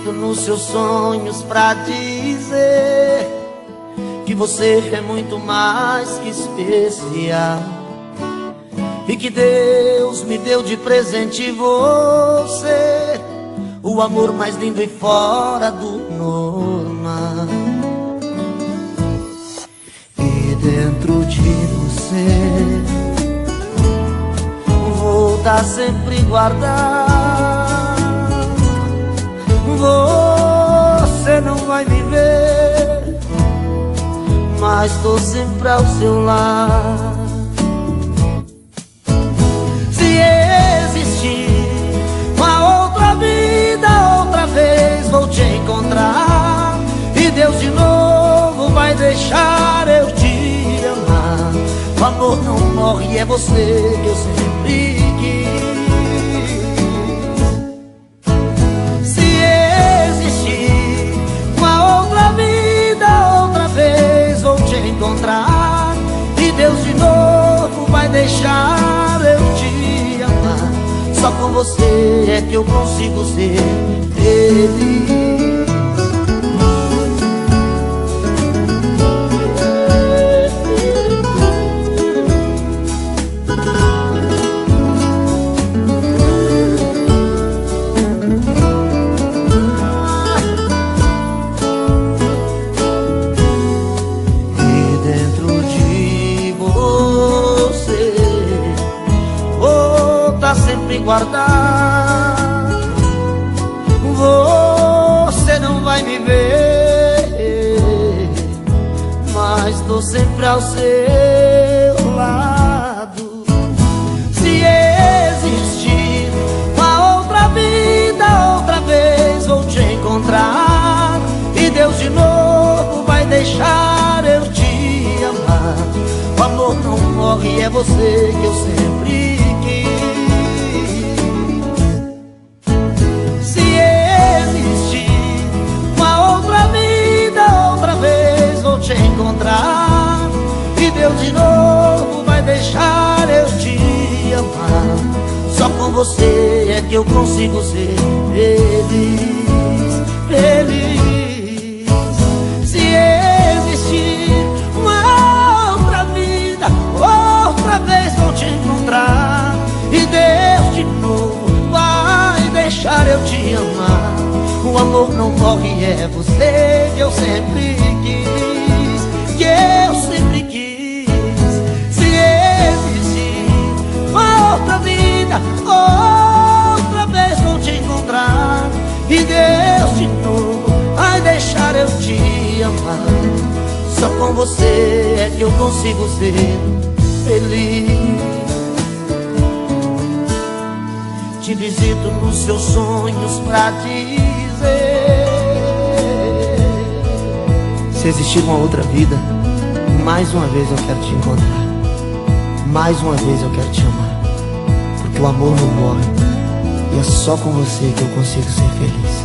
visito nos seus sonhos pra dizer que você é muito mais que especial e que Deus me deu de presente você, o amor mais lindo e fora do normal. E dentro de você vou estar sempre guardado. Você não vai me ver, mas tô sempre ao seu lado. Se existir uma outra vida, outra vez vou te encontrar, e Deus de novo vai deixar eu te amar. O amor não morre, é você que eu sempre quis. Se existir uma outra vida, outra vez vou te encontrar, e Deus de novo vai deixar eu te amar. Só com você é que eu consigo ser feliz. Sempre guardar, você não vai me ver, mas tô sempre ao seu lado. Se existir uma outra vida, outra vez vou te encontrar, e Deus de novo vai deixar eu te amar. O amor não morre, é você que eu sempre quis. Te encontrar, e Deus de novo vai deixar eu te amar. Só com você é que eu consigo ser feliz, feliz. Se existir uma outra vida, outra vez vou te encontrar, e Deus de novo vai deixar eu te amar. O amor não morre, é você que eu sempre quis, que eu sempre quis. Se existir uma outra vida, outra vez vou te encontrar, e Deus de novo vai deixar eu te amar. Só com você é que eu consigo ser feliz. Te visito nos seus sonhos pra dizer: se existir uma outra vida, mais uma vez eu quero te encontrar, mais uma vez eu quero te amar, porque o amor não morre, e é só com você que eu consigo ser feliz.